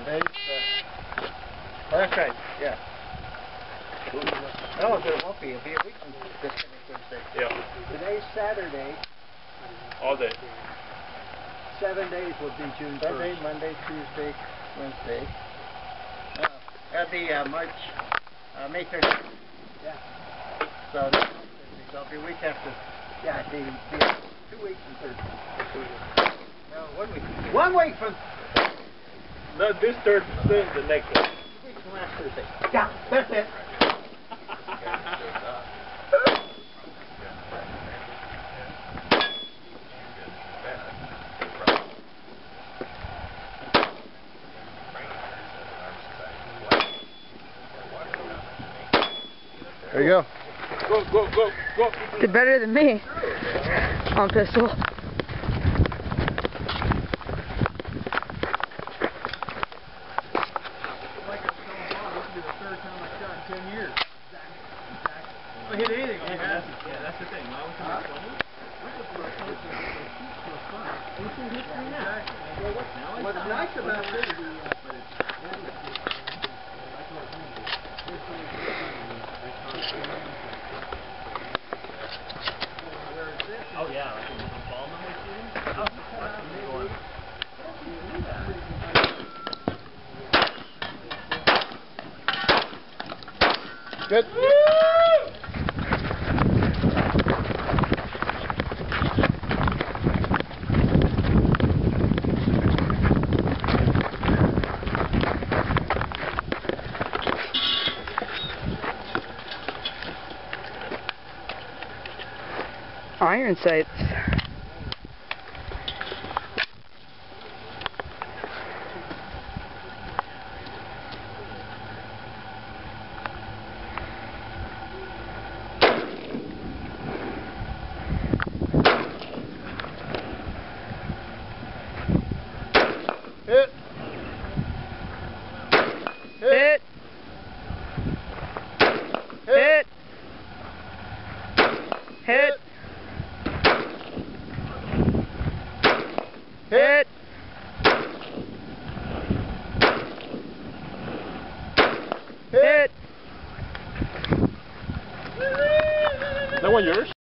today's, oh, that's right, yeah. No, there won't be. It'll be a week from this coming Thursday. Yeah. Today's Saturday. All day. 7 days will be June 1st. Sunday, Monday, Tuesday, Wednesday. That'll be May 30th. Yeah. So it'll be a week after. Yeah, it'll be 2 weeks from Thursday. No, 1 week. 1 week from. Not this Thursday, the next one. 2 weeks from last Thursday. Yeah, that's it. There you go. Go, go, go, go. Did better than me on pistol. I hit anything on yeah, that's the thing. Why would you What's nice about this oh yeah, like in the ball number shooting? Good. Iron sights. Hit. Hit. Hit. Hit. Hit. Hit. That one yours?